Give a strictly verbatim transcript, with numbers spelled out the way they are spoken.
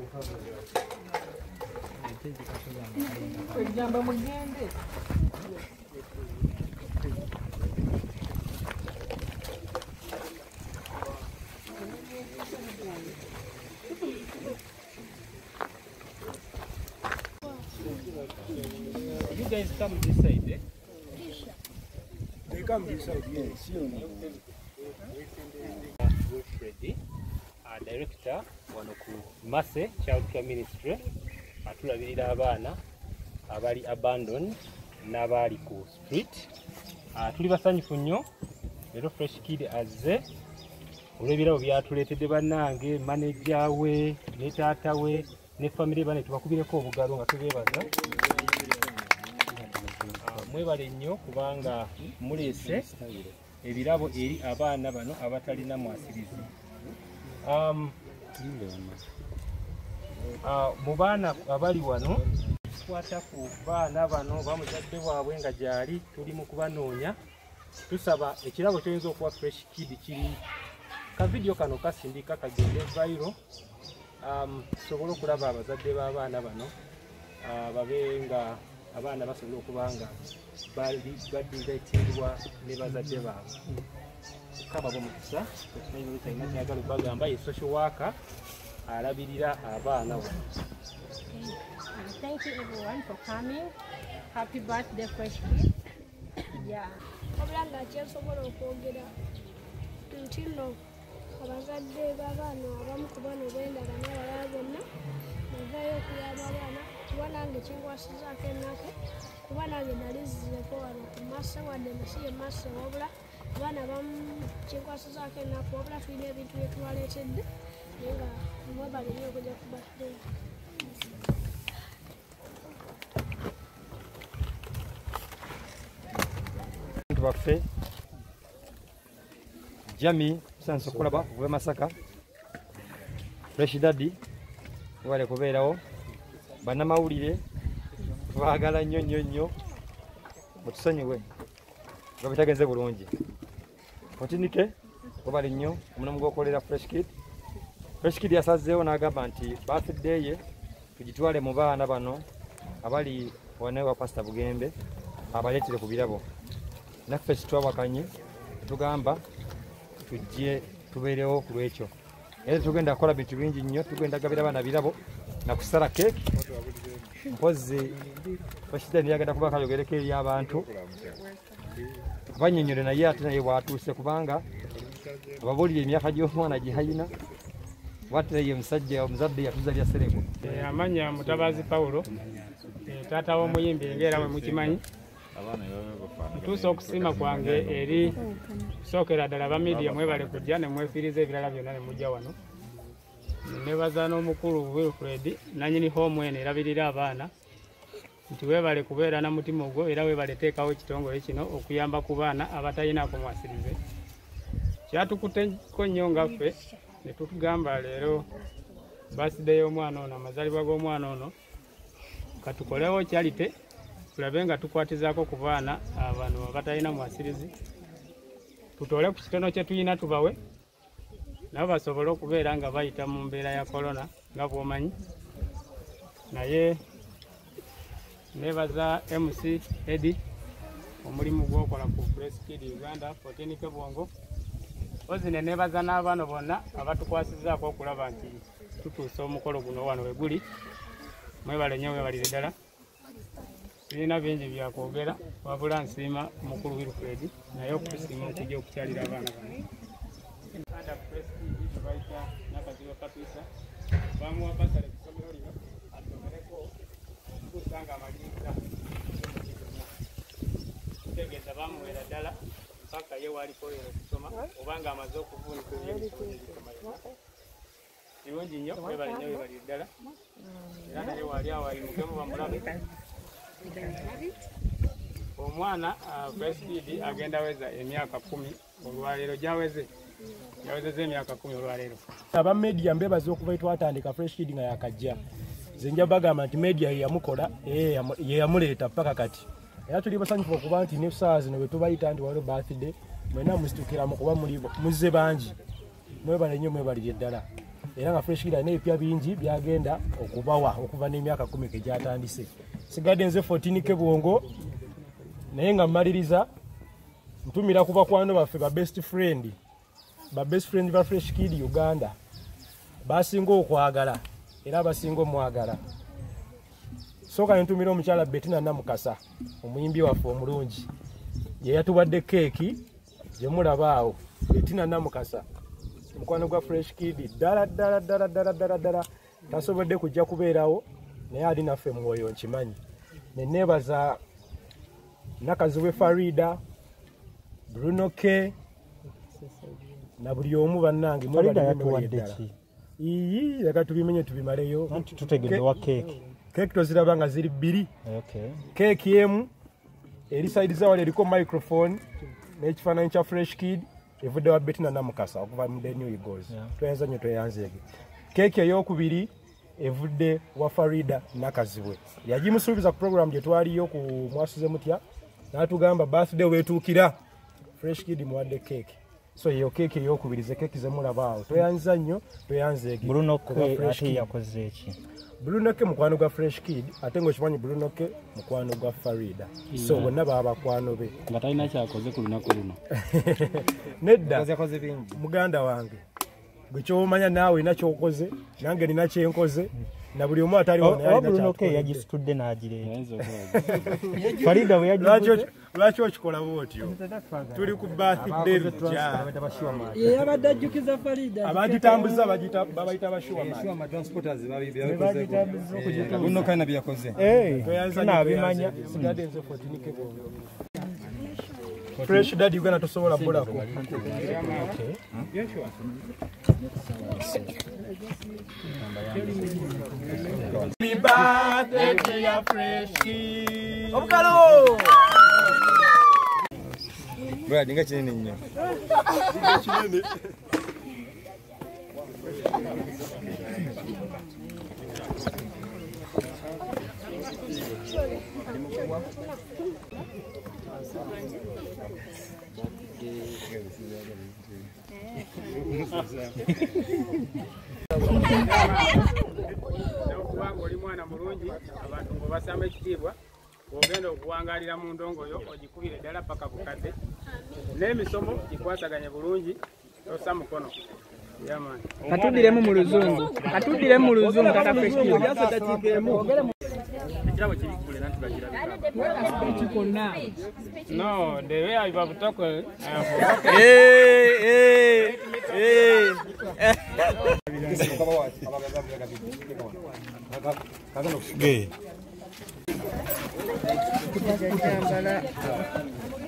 Ejamba mugende. You guys come this side, eh? They come this side, yes. Wilfred, uh, director wano ku Mase Child Care Ministry, atulabirira abaana abali abandoned n'abali ku street. Uh, tuli basanyufu nnyo leero Fresh Kid azze olw'ebirabo byatuleetedde bannange manager we ne taata we ne family bane tubakubireko obugalo nga tubeebaza. Uh, mwebale nnyo kubanga muleese ebirabo eri abaana bano abatalina mwasirizi. Um, uh, mu baana abali wano tukwata ku baana bano bamuzadde bwabwe nga gyali tuli mu kubanoonya. Tusaba ekirabo kyoyinza okuwa Fresh Kid kiri ka video kano kasindika kagende viral. Um, tusobole okulaba abazadde b'abaana bano uh, babe nga abaana basobola okuba nga badingaitindwa ne bazadde baabwe. Kaba bomukisa tunayo bitayina kyagala bagamba ye social worker alabirira abaana wano. Thank you everyone for coming. Happy birthday Fresh Kid. Yeah. Oblanga kyensobola okwogera nti nno abazadde b'abaana abamu ku bano bendaba n'abalala bonna bavaayo okuyamba abaana kuba nange kinkwasizaako ennaku kuba nange nalizizeko wano ku Mase wadde nasiye Mase wabula abaana bamu kinkwasizaako ennaku wabula tulina ebintu bye tubaleetedde naye nga mwebale nnyo okujja ku birthday. Baffe Jami sanso kulaba we Masaka Fresh Daddy wale kubeerawo bana mawulire baagala nnyo nnyo nnyo mutusonyiwe nga bitagenze bulungi otinike kubali nnyo omulimu gw'okolera Fresh Kid. Fresh Kid yasazeewo n'agamba nti birthday ye tugitwale mu baana bano abali wanewa Pastor Bugembe abaleetere ku birabo. Naffe kitwawakanye tugamba tujje tubeerewo ku lwekyo. Era tugenda kukola bintu bingi nnyo, tugenda gabira abaana birabo na kusala keeki. Mpozi Fresh yagenda kuba kayogereko eri abantu bannyonnyole naye ate naye bwatuuse kubanga ababuulira emyaka gy'omwana gye hayina wate ye musajja omuzadde yatuzalya Sereko. Amanya Mutabazi Paulo taata w'omuyimbi ng'era bwe mukimanyi. Ntuuse okusiima kwange eri sookera ddala ba media mwebale kujja ne mwefiriza ebirala byonna ne mujja wano. Nebaza n'omukulu Wilfred nanyini home eno erabirira abaana nti weebale kubeera na mutima ogwo era weebale teekawo ekitongole kino okuyamba ku baana abatalinaako mwasirize. Kyatukutteko nnyo ngaffe ne tutugamba leero birthday y'omwana ono amazaalibwa g'omwana ono katukolewo kyalite tulabe nga tukwatizaako ku baana abano abatalina mwasirizi. Tutole ku kitono kye tuyina tubawe nabo basobole okubeera nga bayita mu mbeera ya korona nga bw'omanyi. Naye nebaza M C Eddie omulimu gw'okola ku Fresh Kid Uganda Fotinike Bwongo. Ozine nebaza n'abaana bonna abatukwasizaako okulaba nti tutuusa omukolo guno wano we guli. Mwebale nnyo weebalire ddala. Sirina bingi byakwogera wabula nsiima mukulu Wilfred naye okusiima okujja okukyalira abaana bano. Anda Fresh Kid tubayita Nakaziwa Kapisa bamuwa basale ku ssomero lino asomereko tukusanga amayinza tutegeeza bamuweera ddala mpaka ye waliko leero okusoma obanga amaze okuvuunika ebyebisooma kirungi nnyo webale nnyo webalire ddala era naye wali awo ayimukemu bamulabe. Omwana Fresh Kid agenda weza emyaka kumi olwaleero gyaweze yawezezza emyaka kumi olwaleero. Aba media mbebaza okuva twatandika Fresh Kid nga yakajja nze nja bagamba nti media yeyamukola ye yamuleeta paka kati. Era tuli basanyufu okuba nti ne saa zino bwe tubayita nti waliwo birthday mwena musitukiramu kuba muli muzze bangi mwebale nnyo mwebalire ddala. era nga Fresh Kid alina ebipya bingi byagenda okubawa okuva n'emyaka kumi ke gyatandise. Sigadde nze fourteen ke Bwongo naye nga mmaliriza ntumira ku bakwano baffe ba best friend ba best friend ba Fresh Kid Uganda basinga okwagala era abasinga omwagala. Soka ntumira omukyala Bettina Namukasa omuyimbi waffe omulungi ye yatuwadde keeki gye mulaba awo. Bettina Namukasa mukwano gwa Fresh Kid ddala ddala ddala ddala ddala ddala tasobodde kujja kubeerawo naye ali naffe mwoyo nkimanyi. Ne neebaza Nakaziwe Farida, Bruno K na buli omu bannange Farida yatuwadde ki? Ii leka tubimenye tubimaleyo. Anti tutegedde wa keeki. Keeki toziraba nga ziri bbiri. Okay. Keeki emu eri side zawo eriko microphone n'ekifaananyi kya Fresh Kid evudde wa Bettina Namukasa okuva mu The New Eagles. Tweyanza nnyo tweyanzeege. Keeki ey'okubiri evudde wa Farida Nakaziwe. Yagimusuubiza ku program gye twaliyo ku mwasuze mutya n'atugamba birthday weetuukira Fresh Kid muwadde keeki. So yo keeki ey'okubiri ze keeki ze mulaba awo. Tweyanza nnyo tweyanzeege. Bruno K ate yakoze ki? Bruno K mukwano gwa Fresh Kid ate ng'okimanyi Bruno K mukwano gwa Farida. So bonna baba bakwano be. Nga talina kyakoze ku lunaku luno. Nedda muganda wange gwe kyomanya naawe nakyokoze nange nina kyenkoze na buli omu atali wano yalina Bruno K yagisitudde n'agireeta. Farida bwe yagivuze lwaki okikola bw'otyo? Tuli ku birthday bujja ye yabadde ajjukiza Farida abagitambuza babayita bashuwa Bruno K nabyakoze tunabimanya. Sigadde nze fourteen ke Bwongo. Fresh Daddy Uganda tosobola bulako. Okay. Happy birthday to your Fresh Kid. Obukalo. Bwa dinga kinene nnyo. Okubanga oli mwana mulungi abantu ng'obasamba ekitiibwa ogenda okuwangalira mu ndongoyo ogikubire ddala paka bukadde n'emisomo gikwasaganye bulungi tossa mukono. katuddiremu mu luzungu katuddiremu mu luzungu tata Fresh Kid No, the way I have talked. Hey, hey, hey. Gay.